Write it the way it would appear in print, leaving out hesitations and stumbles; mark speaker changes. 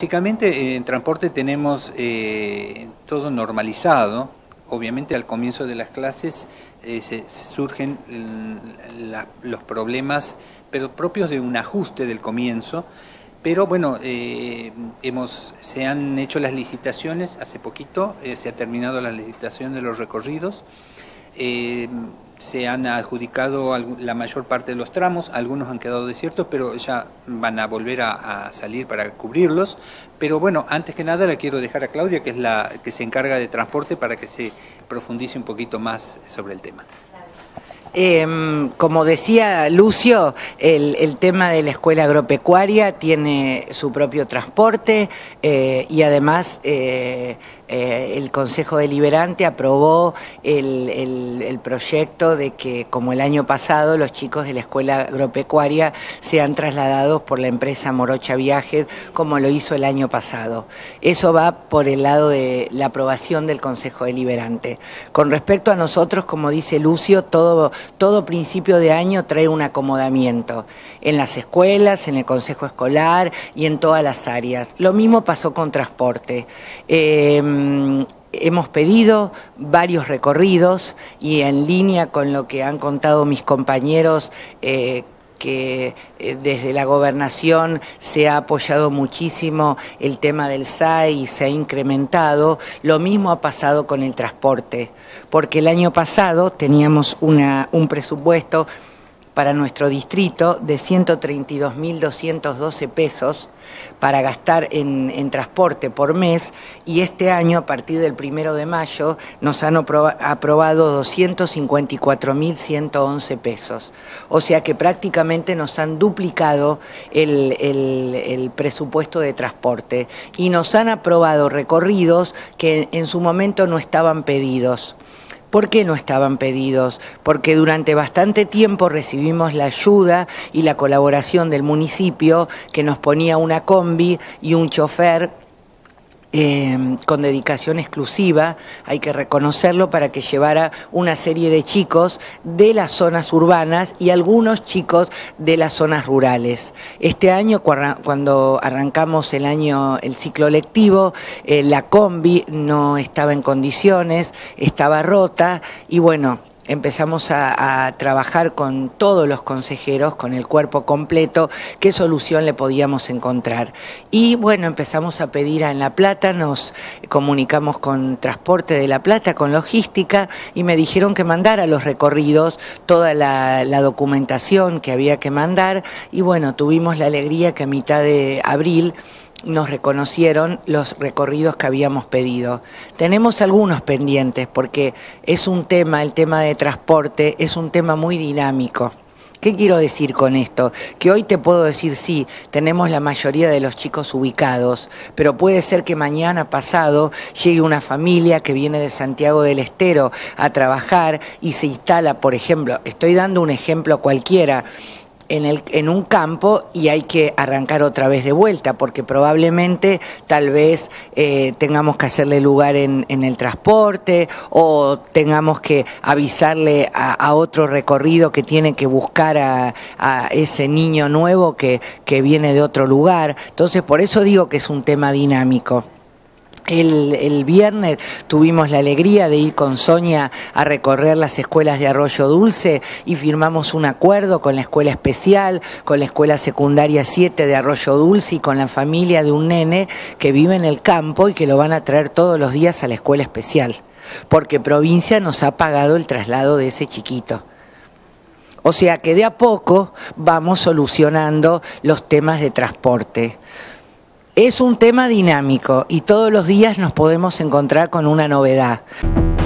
Speaker 1: Básicamente en transporte tenemos todo normalizado. Obviamente al comienzo de las clases se surgen los problemas, pero propios de un ajuste del comienzo. Pero bueno, se han hecho las licitaciones hace poquito, se ha terminado la licitación de los recorridos. Se han adjudicado la mayor parte de los tramos, algunos han quedado desiertos, pero ya van a volver a salir para cubrirlos. Pero bueno, antes que nada la quiero dejar a Claudia, que es la que se encarga de transporte, para que se profundice un poquito más sobre el tema.
Speaker 2: Como decía Lucio, el tema de la escuela agropecuaria tiene su propio transporte y además el Consejo Deliberante aprobó el proyecto de que, como el año pasado, los chicos de la escuela agropecuaria sean trasladados por la empresa Morocha Viajes, como lo hizo el año pasado. Eso va por el lado de la aprobación del Consejo Deliberante. Con respecto a nosotros, como dice Lucio, todo principio de año trae un acomodamiento en las escuelas, en el consejo escolar y en todas las áreas. Lo mismo pasó con transporte. Hemos pedido varios recorridos y en línea con lo que han contado mis compañeros, que desde la gobernación se ha apoyado muchísimo el tema del SAE y se ha incrementado. Lo mismo ha pasado con el transporte, porque el año pasado teníamos un presupuesto para nuestro distrito de 132.212 pesos para gastar en transporte por mes, y este año, a partir del 1 de mayo, nos han aprobado 254.111 pesos. O sea que prácticamente nos han duplicado el presupuesto de transporte y nos han aprobado recorridos que en su momento no estaban pedidos. ¿Por qué no estaban pedidos? Porque durante bastante tiempo recibimos la ayuda y la colaboración del municipio, que nos ponía una combi y un chofer con dedicación exclusiva, hay que reconocerlo, para que llevara una serie de chicos de las zonas urbanas y algunos chicos de las zonas rurales. Este año, cuando arrancamos el ciclo lectivo, la combi no estaba en condiciones, estaba rota, y bueno, empezamos a trabajar con todos los consejeros, con el cuerpo completo, qué solución le podíamos encontrar. Y bueno, empezamos a pedir en La Plata, nos comunicamos con Transporte de La Plata, con Logística, y me dijeron que mandara los recorridos, toda la documentación que había que mandar, y bueno, tuvimos la alegría que a mitad de abril nos reconocieron los recorridos que habíamos pedido. Tenemos algunos pendientes porque es un tema, el tema de transporte, es un tema muy dinámico. ¿Qué quiero decir con esto? Que hoy te puedo decir, sí, tenemos la mayoría de los chicos ubicados, pero puede ser que mañana pasado llegue una familia que viene de Santiago del Estero a trabajar y se instala, por ejemplo, estoy dando un ejemplo cualquiera, en un campo, y hay que arrancar otra vez de vuelta, porque probablemente tal vez tengamos que hacerle lugar en el transporte, o tengamos que avisarle a otro recorrido que tiene que buscar a ese niño nuevo que viene de otro lugar. Entonces, por eso digo que es un tema dinámico. El viernes tuvimos la alegría de ir con Sonia a recorrer las escuelas de Arroyo Dulce y firmamos un acuerdo con la escuela especial, con la escuela secundaria 7 de Arroyo Dulce y con la familia de un nene que vive en el campo y que lo van a traer todos los días a la escuela especial, porque provincia nos ha pagado el traslado de ese chiquito. O sea que de a poco vamos solucionando los temas de transporte. Es un tema dinámico y todos los días nos podemos encontrar con una novedad.